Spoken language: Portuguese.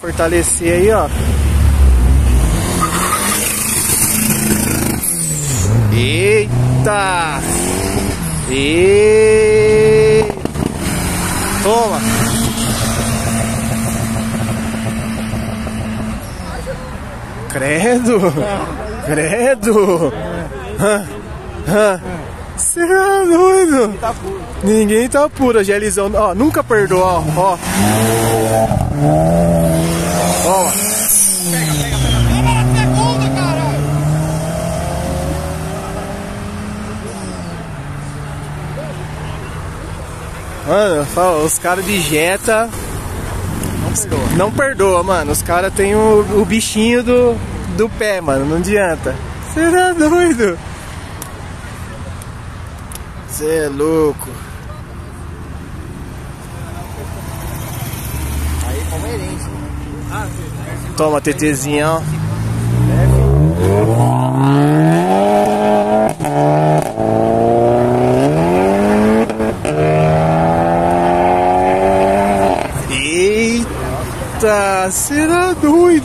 Fortalecer aí, ó. Eita! Eita! Toma! Credo! Credo! Será doido? Ninguém tá puro, a Gelizão, ó, nunca perdoa, ó. Ó. Segunda, caralho! Mano, os caras de Jetta não perdoa, mano. Os caras tem o bichinho do pé, mano, não adianta. Será doido? Cê é louco. Aí, palmeirense. Toma, TTzinha, ó. Eita, será doido?